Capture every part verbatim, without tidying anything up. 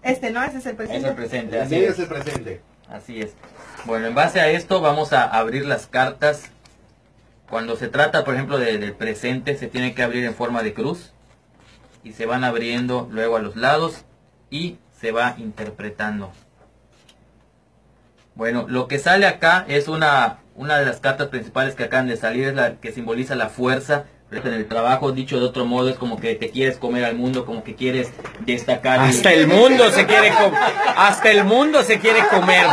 Este, ¿no? Ese es el presente. Es el presente, El así medio es. es el presente. Así es. Bueno, en base a esto vamos a abrir las cartas. Cuando se trata, por ejemplo, de, del presente, se tiene que abrir en forma de cruz. Y se van abriendo luego a los lados y se va interpretando. Bueno, lo que sale acá es una, una de las cartas principales que acaban de salir, es la que simboliza la fuerza en el trabajo. Dicho de otro modo, es como que te quieres comer al mundo, como que quieres destacar. Hasta el mundo se quiere comer. Hasta el mundo se quiere comer.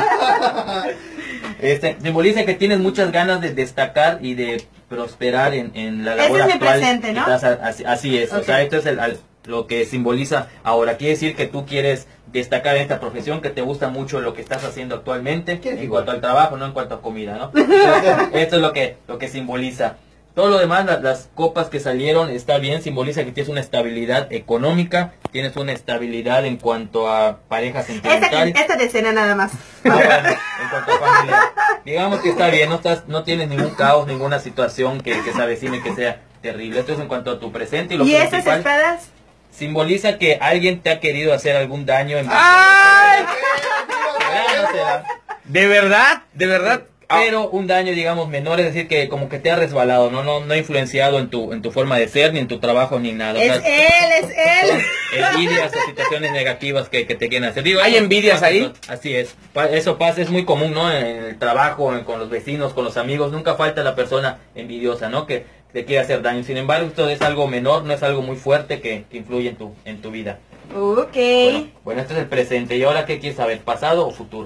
Este, simboliza que tienes muchas ganas de destacar y de prosperar en, en la labor Ese es mi actual. presente, ¿no? Estás a- así, así es, Ok. o sea, esto es el, al- lo que simboliza ahora. Quiere decir que tú quieres destacar en esta profesión, que te gusta mucho lo que estás haciendo actualmente, ¿Quieres en igual? cuanto al trabajo, no en cuanto a comida, ¿no? Entonces, esto es lo que, lo que simboliza. Todo lo demás, las, las copas que salieron, está bien, simboliza que tienes una estabilidad económica, tienes una estabilidad en cuanto a pareja Este, sentimental. este de cena nada más. Ah, bueno, en cuanto a familia, digamos que está bien, no estás, no tienes ningún caos, ninguna situación que, que se avecine que sea terrible. Esto es en cuanto a tu presente y lo ¿Y esas principal espadas? simboliza que alguien te ha querido hacer algún daño en ¡Ay! no se da, ¿De verdad? ¿De verdad? pero un daño digamos menor, es decir que como que te ha resbalado, no no no ha influenciado en tu en tu forma de ser, ni en tu trabajo, ni nada. O Es sea, él, es él. envidias o situaciones negativas que, que te quieren hacer. Digo, ¿Hay eso envidias pasa, ahí? Así es. Pa- Eso pasa, es muy común, ¿no? En el trabajo, en- con los vecinos, con los amigos. Nunca falta la persona envidiosa, ¿no? Que te quiere hacer daño. Sin embargo, esto es algo menor, no es algo muy fuerte que, que influye en tu, en tu vida. Ok. Bueno, bueno, este es el presente. ¿Y ahora qué quieres saber? ¿Pasado o futuro?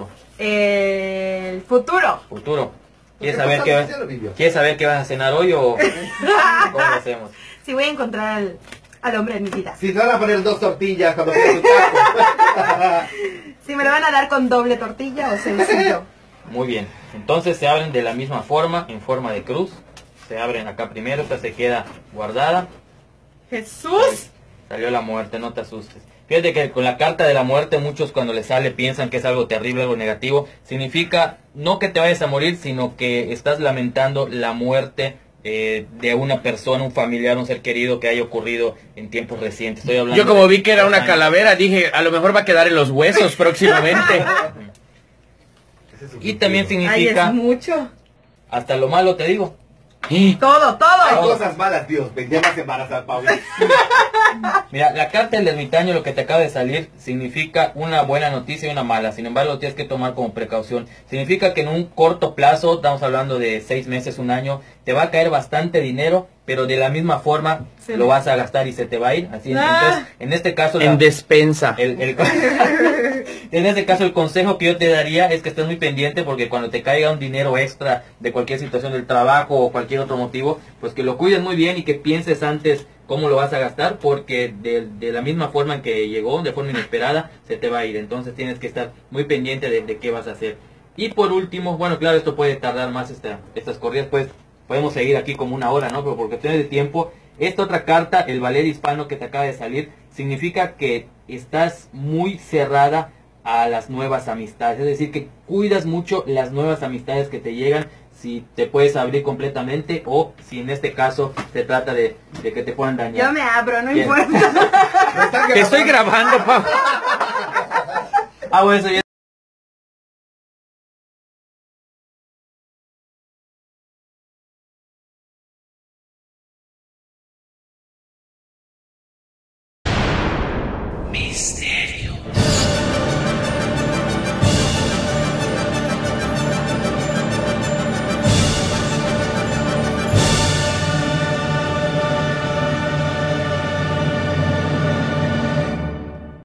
El futuro. Futuro. ¿Quieres ¿Qué saber pasado? qué, Ya lo vivió. ¿Quieres saber qué vas a cenar hoy o cómo lo hacemos? Si voy a encontrar al, al hombre de mi vida. Si te van a poner dos tortillas cuando pidas tu taco. Si me lo van a dar con doble tortilla o sencillo. Muy bien, entonces se abren de la misma forma, en forma de cruz. Se abren acá primero, esta se queda guardada. Jesús. Salió la muerte, no te asustes. Fíjate que con la carta de la muerte muchos cuando les sale piensan que es algo terrible, algo negativo. Significa no que te vayas a morir, sino que estás lamentando la muerte eh, de una persona, un familiar, un ser querido que haya ocurrido en tiempos recientes. Estoy hablando Yo como de vi que era una años. calavera, dije, a lo mejor va a quedar en los huesos próximamente. Ese es su Y también futuro. Ay, es significa, mucho. hasta lo malo te digo. Todo, Hay todo. cosas malas, Dios. Vendía más embarazada, Pablo. Mira, la carta del ermitaño, lo que te acaba de salir, significa una buena noticia y una mala. Sin embargo, lo tienes que tomar como precaución. Significa que en un corto plazo, estamos hablando de seis meses, un año, te va a caer bastante dinero, pero de la misma forma Se lo me- vas a gastar y se te va a ir. Así, Ah. entonces, en este caso, la- En despensa. el, el- en este caso el consejo que yo te daría es que estés muy pendiente, porque cuando te caiga un dinero extra de cualquier situación del trabajo o cualquier otro motivo, pues que lo cuides muy bien y que pienses antes cómo lo vas a gastar, porque de, de la misma forma en que llegó, de forma inesperada, se te va a ir. Entonces tienes que estar muy pendiente de, de qué vas a hacer. Y por último, bueno, claro, esto puede tardar más, esta, estas corridas, pues podemos seguir aquí como una hora, ¿no? Pero por cuestiones de tiempo, esta otra carta, el valer hispano que te acaba de salir, significa que estás muy cerrada a las nuevas amistades. Es decir, que cuidas mucho las nuevas amistades que te llegan, si te puedes abrir completamente o si en este caso se trata de, de que te puedan dañar. Yo me abro, no Bien. importa. Me están Te estoy grabando, Pablo. Ah, bueno, eso ya